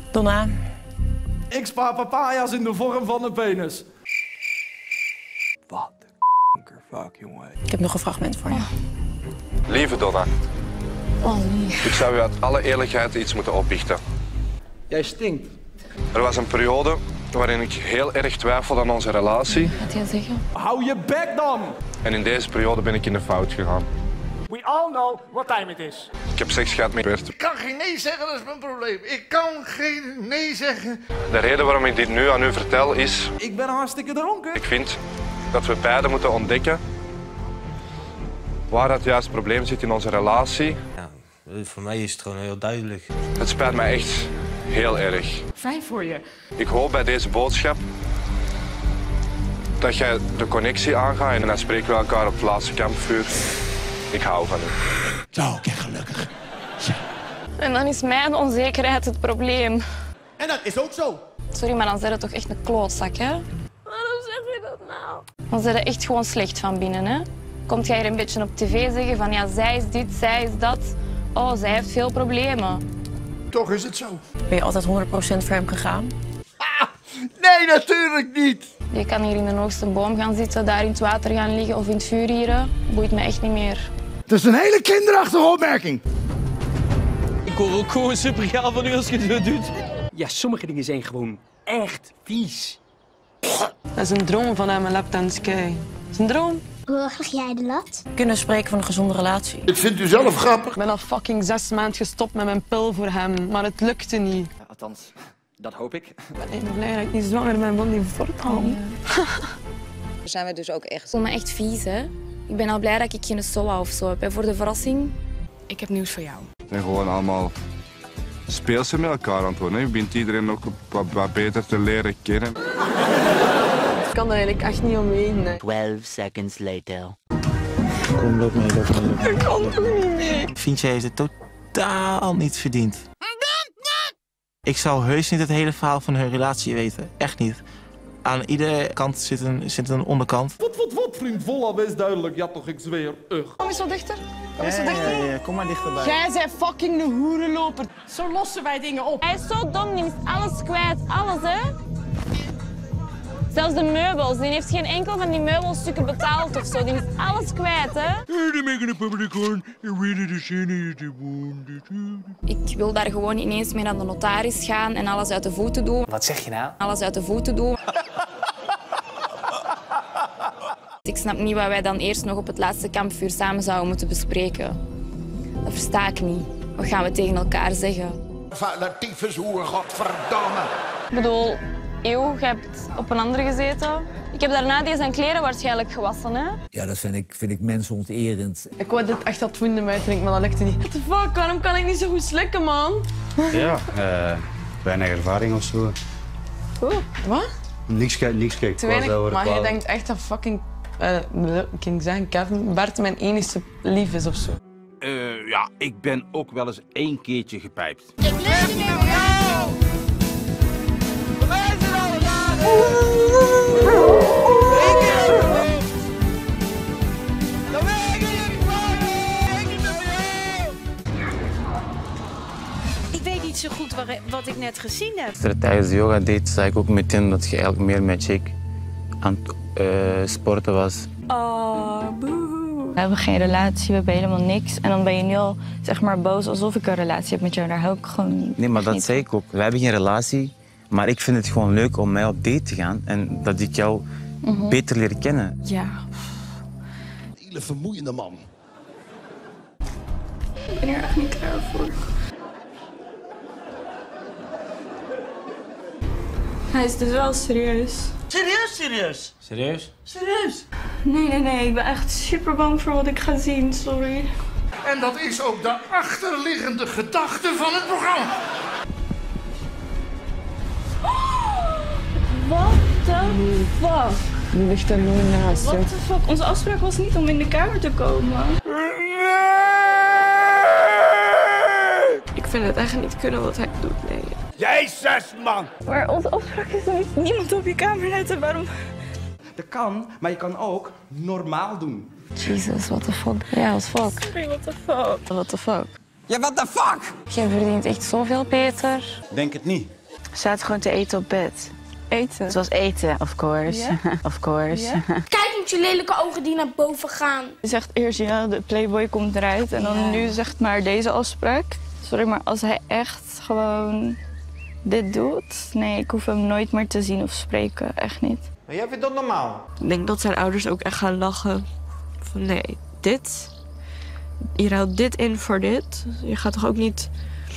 Donna. Ik spaar papaya's in de vorm van een penis. Wat de fuck, jongen. Ik heb nog een fragment voor je. Lieve Donna. Oh nee. Ik zou u uit alle eerlijkheid iets moeten opbiechten. Jij stinkt. Er was een periode waarin ik heel erg twijfelde aan onze relatie. Wat jij zeggen? Hou je bek dan! En in deze periode ben ik in de fout gegaan. We all know what time it is. Ik heb seks gehad met Bert. Ik kan geen nee zeggen, dat is mijn probleem. Ik kan geen nee zeggen. De reden waarom ik dit nu aan u vertel is... Ik ben hartstikke dronken. Ik vind dat we beiden moeten ontdekken waar het juiste probleem zit in onze relatie. Ja, voor mij is het gewoon heel duidelijk. Het spijt mij echt heel erg. Fijn voor je. Ik hoop bij deze boodschap dat jij de connectie aangaat en dan spreken we elkaar op het laatste kampvuur. Ik hou van u. Zo, kijk gelukkig. En dan is mijn onzekerheid het probleem. En dat is ook zo. Sorry, maar dan zijn het toch echt een klootzak, hè? Waarom zeg je dat nou? Dan zijn je echt gewoon slecht van binnen, hè? Komt jij hier een beetje op tv zeggen van ja, zij is dit, zij is dat. Oh, zij heeft veel problemen. Toch is het zo. Ben je altijd 100% voor hem gegaan? Nee, natuurlijk niet. Je kan hier in de hoogste boom gaan zitten, daar in het water gaan liggen of in het vuur hieren. Boeit me echt niet meer. Dat is een hele kinderachtige opmerking. Ik hoor ook gewoon super gaaf van u als je zo doet. Ja, sommige dingen zijn gewoon echt vies. Dat is een droom van hem, een lapdance sky. Dat is een droom. Hoe hoog leg jij de lat? We kunnen spreken van een gezonde relatie. Dit vindt u zelf grappig. Ik ben al fucking 6 maanden gestopt met mijn pil voor hem, maar het lukte niet. Ja, althans, dat hoop ik. Ik ben even blij dat ik niet zwanger ben van die voortgang. Zijn we dus ook echt. Ik voel me echt vies, hè? Ik ben al blij dat ik geen SOA of zo heb. En voor de verrassing, Ik heb nieuws voor jou. We zijn gewoon allemaal speelse met elkaar aan het worden. Je bent iedereen ook wat beter te leren kennen. Ik kan er eigenlijk echt niet omheen. Nee. 12 seconds later. Kom, loop mee, loop mee. Ik kan er niet mee. Vind jij het totaal niet verdiend? Ik zou heus niet het hele verhaal van hun relatie weten. Echt niet. Aan iedere kant zit een onderkant. Wat, vriend, volla, wees duidelijk. Ja toch, ik zweer. Kom eens wat dichter. Kom eens wat dichter. Ja, kom maar dichterbij. Jij bent fucking de hoerenloper. Zo lossen wij dingen op. hij is zo dom, die is alles kwijt. Alles, hè? Zelfs de meubels. Die heeft geen enkel van die meubelstukken betaald of zo. Die is alles kwijt, hè? Ik wil daar gewoon ineens mee naar de notaris gaan en alles uit de voeten doen. Wat zeg je nou? Alles uit de voeten doen. Ik snap niet wat wij dan eerst nog op het laatste kampvuur samen zouden moeten bespreken. Dat versta ik niet. Wat gaan we tegen elkaar zeggen? Vuile tyfushoer, godverdamme. Ik bedoel, Eeuw, je hebt op een andere gezeten. Ik heb daarna die zijn kleren waarschijnlijk gewassen, hè? Ja, dat vind ik mensonterend. Ik wou dit echt had vinden mij drinken, maar dat lukte niet. What the fuck, waarom kan ik niet zo goed slikken, man? Ja, weinig ervaring of zo. Oeh, wat? Niks gek. Te weinig, maar je denkt echt dat fucking... ik ging zeggen, Kevin, Bert mijn enige lief is of zo. Ja, ik ben ook wel eens 1 keertje gepijpt. Ik lust je niet meer. Ik weet niet zo goed wat ik net gezien heb. Tijdens de yoga date zei ik ook meteen dat je eigenlijk meer met Jake aan het sporten was. Oh, boe. We hebben geen relatie, we hebben helemaal niks. En dan ben je nu al, zeg maar, boos alsof ik een relatie heb met jou. Daar hou ik gewoon Nee, maar dat niet zei ik ook. We hebben geen relatie, maar ik vind het gewoon leuk om mij op date te gaan en dat ik jou beter leer kennen. Ja. Een hele vermoeiende man. Ik ben er echt niet klaar voor. Hij is dus wel serieus. Serieus? Serieus? Nee. Ik ben echt super bang voor wat ik ga zien. Sorry. En dat is ook de achterliggende gedachte van het programma. What the fuck? Die ligt er nu naast, What joh. the fuck? Onze afspraak was niet om in de kamer te komen. Ik vind het echt niet kunnen wat hij doet, nee. Jezus, man. Maar onze afspraak is er niemand op je kamer letten. Waarom? Dat kan, maar je kan ook normaal doen. Jesus, what the fuck? Ja, what the fuck? Sorry, what the fuck? What the fuck? Ja, what the fuck? Jij verdient echt zoveel, Peter. Denk het niet. We zaten gewoon te eten op bed. Eten? Het was eten, of course. Ja? Of course. Ja? Kijk niet je lelijke ogen die naar boven gaan. Je zegt eerst ja, de Playboy komt eruit en dan nu zegt maar deze afspraak. Sorry, maar als hij echt gewoon dit doet, nee, ik hoef hem nooit meer te zien of spreken, echt niet. Maar jij vindt dat normaal? Ik denk dat zijn ouders ook echt gaan lachen. Van nee, dit. Je ruilt dit in voor dit. Je gaat toch ook niet...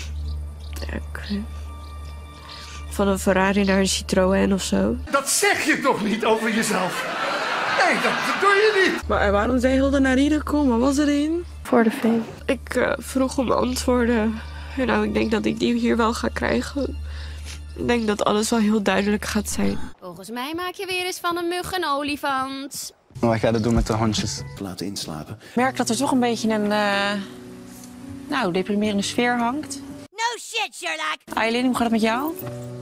van een Ferrari naar een Citroën of zo. Dat zeg je toch niet over jezelf? Nee, dat doe je niet. Maar waarom zei Hilde naar hier gekomen? Wat was erin? Voor de fame. Ik vroeg om antwoorden. Nou, ik denk dat ik die hier wel ga krijgen. Ik denk dat alles wel heel duidelijk gaat zijn. Volgens mij maak je weer eens van een mug een olifant. Wat ga je doen met de hondjes? Laten inslapen. Ik merk dat er toch een beetje een deprimerende sfeer hangt. No shit, Sherlock. Aileen, hoe gaat het met jou?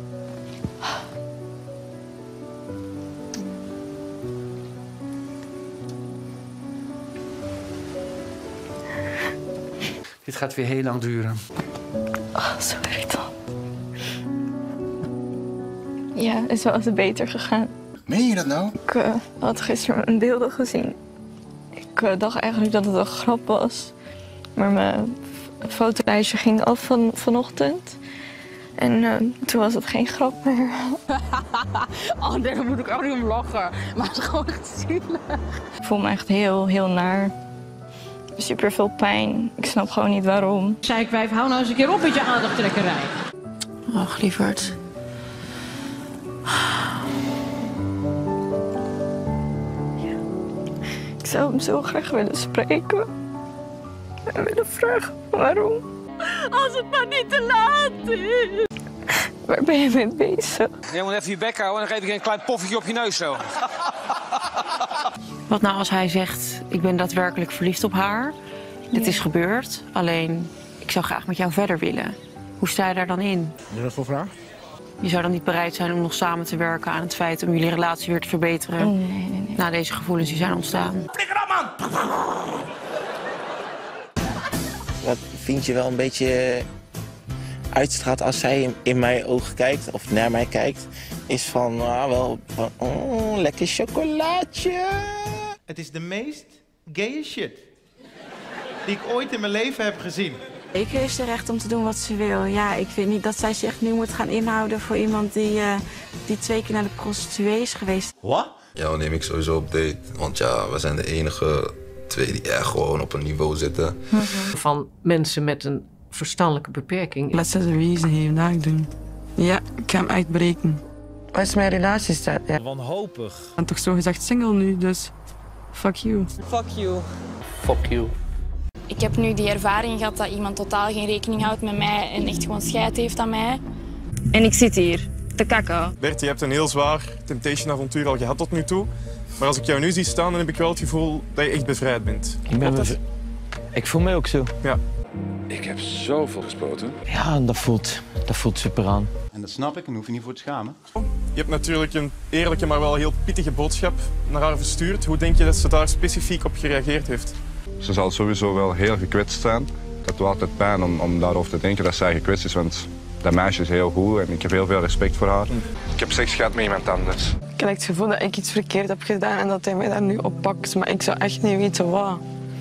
Dit gaat weer heel lang duren. Oh, zo irritant. Ja, is wel eens beter gegaan. Meen je dat nou? Ik had gisteren mijn beelden gezien. Ik dacht eigenlijk dat het een grap was. Maar mijn fotolijstje ging af vanochtend. En toen was het geen grap meer. Oh nee, daar moet ik ook niet om lachen. Maar het is gewoon echt zielig. Ik voel me echt heel, heel naar. Super veel pijn. Ik snap gewoon niet waarom. Zeikwijf, hou nou eens een keer op met je aandachttrekkerij. Och, lieverd. Ik zou hem zo graag willen spreken. En willen vragen waarom. Als het maar niet te laat is. Waar ben je mee bezig? Je moet even je bek houden en dan geef ik een klein poffetje op je neus zo. Wat nou als hij zegt, ik ben daadwerkelijk verliefd op haar. Dit is gebeurd, alleen ik zou graag met jou verder willen. Hoe sta je daar dan in? Wat is dat voor vraag? Je zou dan niet bereid zijn om nog samen te werken aan het feit om jullie relatie weer te verbeteren? Nee. Na deze gevoelens die zijn ontstaan. Flikker op, man! Wat vind je wel een beetje uitstraalt als zij in mijn ogen kijkt of naar mij kijkt, is van lekker chocolaatje. Het is de meest gaye shit die ik ooit in mijn leven heb gezien. Ik heeft ze recht om te doen wat ze wil. Ja, ik vind niet dat zij zich nu moet gaan inhouden voor iemand die 2 keer naar de prostituee is geweest. Wat? Ja, neem ik sowieso op date. Want ja, we zijn de enige 2 die echt gewoon op een niveau zitten. Van mensen met een verstandelijke beperking. Laat ze de reason hier naar doen. Ja, ik ga hem uitbreken. Wat is mijn relatiestaat? Ja. Wanhopig. Ik ben toch zo gezegd single nu, dus fuck you. Fuck you. Fuck you. Ik heb nu die ervaring gehad dat iemand totaal geen rekening houdt met mij en echt gewoon scheid heeft aan mij. En ik zit hier te kakken. Bert, je hebt een heel zwaar Temptation-avontuur al gehad tot nu toe. Maar als ik jou nu zie staan, dan heb ik wel het gevoel dat je echt bevrijd bent. Ik voel mij ook zo. Ja. Ik heb zoveel gespoten. Ja, dat voelt super aan. En dat snap ik, en hoef je niet voor te schamen. Je hebt natuurlijk een eerlijke, maar wel heel pittige boodschap naar haar verstuurd. Hoe denk je dat ze daar specifiek op gereageerd heeft? Ze zal sowieso wel heel gekwetst zijn. Dat doet altijd pijn om daarover te denken dat zij gekwetst is, want dat meisje is heel goed en ik heb heel veel respect voor haar. Ik heb seks gehad met iemand anders. Ik heb het gevoel dat ik iets verkeerd heb gedaan en dat hij mij daar nu op pakt. Maar ik zou echt niet weten wat.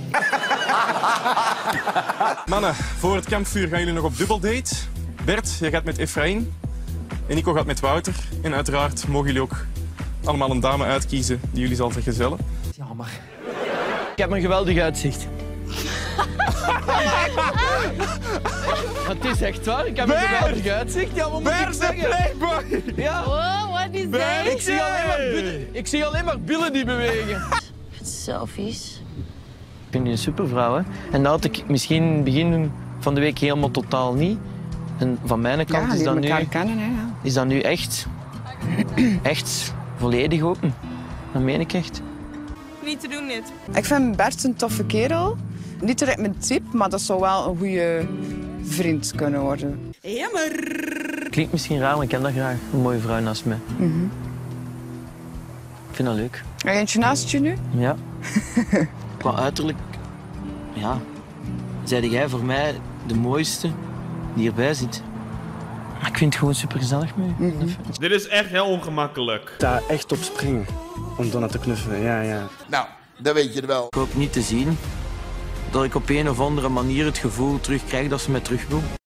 Mannen, voor het kampvuur gaan jullie nog op dubbeldate. Bert, jij gaat met Efraïn. En Nico gaat met Wouter. En uiteraard mogen jullie ook allemaal een dame uitkiezen die jullie zal vergezellen. Jammer. Ik heb een geweldig uitzicht. Maar het is echt waar, ik heb een geweldig uitzicht. Ja, wat moet ik zeggen? Playboy! Ja. Oh, wat is deze? Ik zie alleen maar billen die bewegen. Het is zo vies. Ik vind je een supervrouw, hè. En dat had ik misschien begin van de week helemaal totaal niet. En van mijn kant is dat nu echt volledig open. Dat meen ik echt. Niet te doen dit. Ik vind Bert een toffe kerel. Niet direct mijn type, maar dat zou wel een goede vriend kunnen worden. Jammer. Klinkt misschien raar, maar ik ken dat graag. Een mooie vrouw naast mij. Ik vind dat leuk. Heb je eentje naast je nu? Ja. Qua uiterlijk, ja, zei jij voor mij de mooiste die erbij zit. Ik vind het gewoon super gezellig met u. Dit is echt heel ongemakkelijk. Daar echt op springen. Om Donna te knuffelen, ja. Nou, dat weet je er wel. Ik hoop niet te zien dat ik op een of andere manier het gevoel terugkrijg dat ze me terug wil.